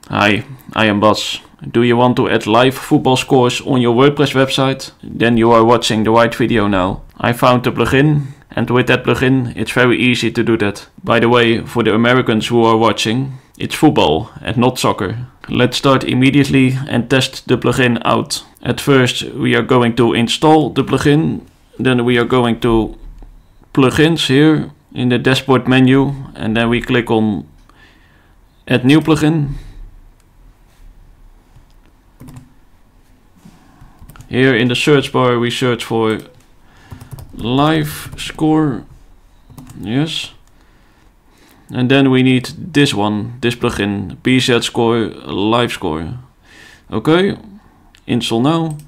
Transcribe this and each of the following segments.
Hi, I am Bas. Do you want to add live football scores on your WordPress website? Then you are watching the right video now. I found the plugin, and with that plugin it's very easy to do that. By the way, for the Americans who are watching, it's football and not soccer. Let's start immediately and test the plugin out. At first we are going to install the plugin, then we are going to plugins here in the dashboard menu, and then we click on add new plugin. Here in the search bar we search for live score, yes, and then we need this one, this plugin, BZ score, live score. Okay, install now.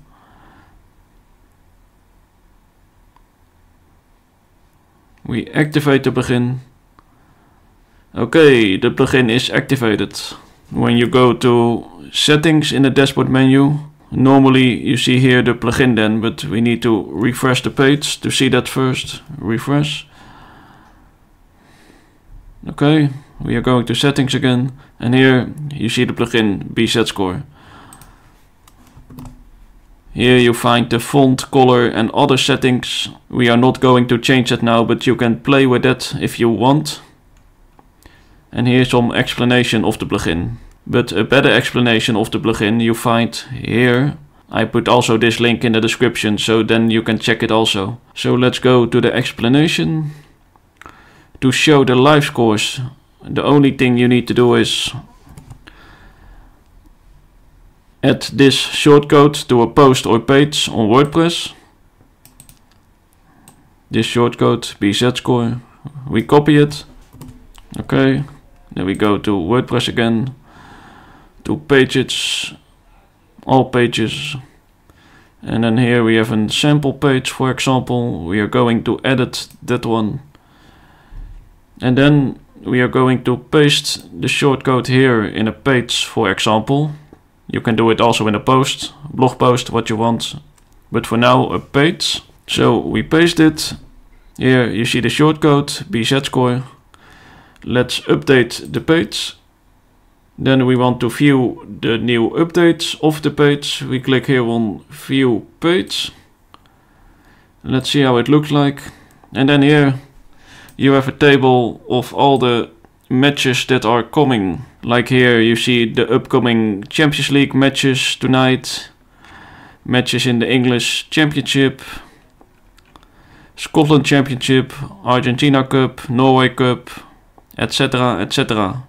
We activate the plugin. Okay, the plugin is activated. When you go to settings in the dashboard menu, normally you see here the plugin then, but we need to refresh the page to see that first. Refresh. Okay, we are going to settings again, and here you see the plugin BZ score. Here you find the font, color and other settings. We are not going to change that now, but you can play with that if you want. And here's some explanation of the plugin. But a better explanation of the plugin you find here. I put also this link in the description, so then you can check it also. So let's go to the explanation. To show the live scores, the only thing you need to do is add this shortcode to a post or page on WordPress. This shortcode, BZ score. We copy it. Okay, then we go to WordPress again. To pages, all pages, and then here we have a sample page, for example. We are going to edit that one, and then we are going to paste the shortcode here in a page, for example. You can do it also in a post, blog post, what you want, but for now a page. So we paste it. Here you see the shortcode BZ score. Let's update the page. Then we want to view the new updates of the page. We click here on view page. Let's see how it looks like. And then here you have a table of all the matches that are coming. Like here you see the upcoming Champions League matches tonight. Matches in the English Championship, Scotland Championship, Argentina Cup, Norway Cup, etc, etc.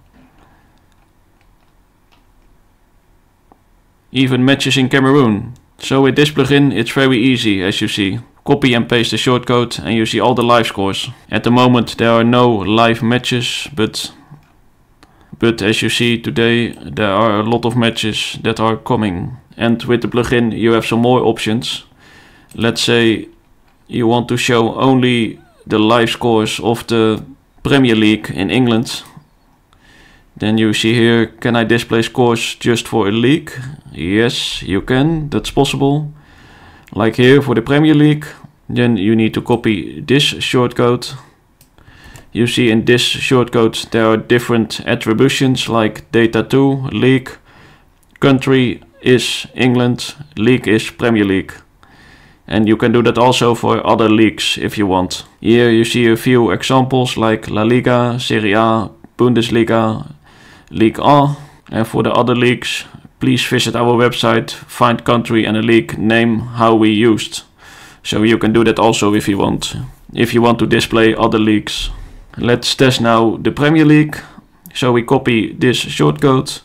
Even matches in Cameroon. So with this plugin it's very easy, as you see. Copy and paste the shortcode and you see all the live scores. At the moment there are no live matches, but as you see today there are a lot of matches that are coming. And with the plugin you have some more options. Let's say you want to show only the live scores of the Premier League in England. Then you see here, can I display scores just for a league? Yes, you can, that's possible. Like here for the Premier League. Then you need to copy this shortcode. You see in this shortcode there are different attributions like data to, league, country is England, league is Premier League. And you can do that also for other leagues if you want. Here you see a few examples like La Liga, Serie A, Bundesliga, League A. And for the other leagues, please visit our website, find country and a league name how we used. So you can do that also if you want to display other leagues. Let's test now the Premier League. So we copy this shortcode.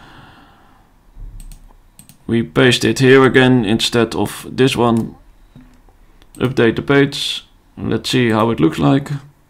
We paste it here again instead of this one. Update the page. Let's see how it looks like.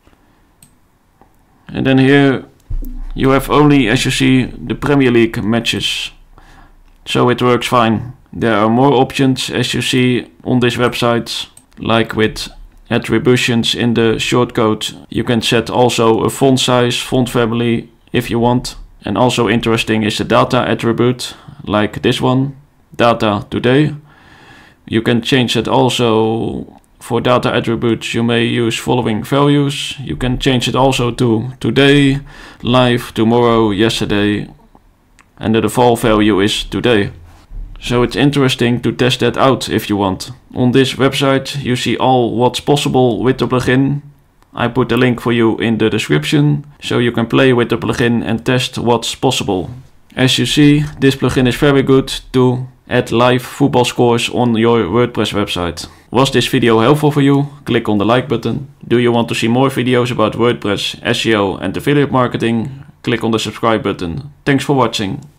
And then here you have only, as you see, the Premier League matches. So it works fine. There are more options, as you see on this website, like with attributions in the shortcode. You can set also a font size, font family if you want. And also interesting is the data attribute, like this one, data today. You can change it also. For data attributes you may use following values. You can change it also to today, live, tomorrow, yesterday, and the default value is today. So it's interesting to test that out if you want. On this website you see all what's possible with the plugin. I put the link for you in the description, so you can play with the plugin and test what's possible. As you see, this plugin is very good to add live football scores on your WordPress website. Was this video helpful for you? Click on the like button. Do you want to see more videos about WordPress, SEO and affiliate marketing? Click on the subscribe button. Thanks for watching.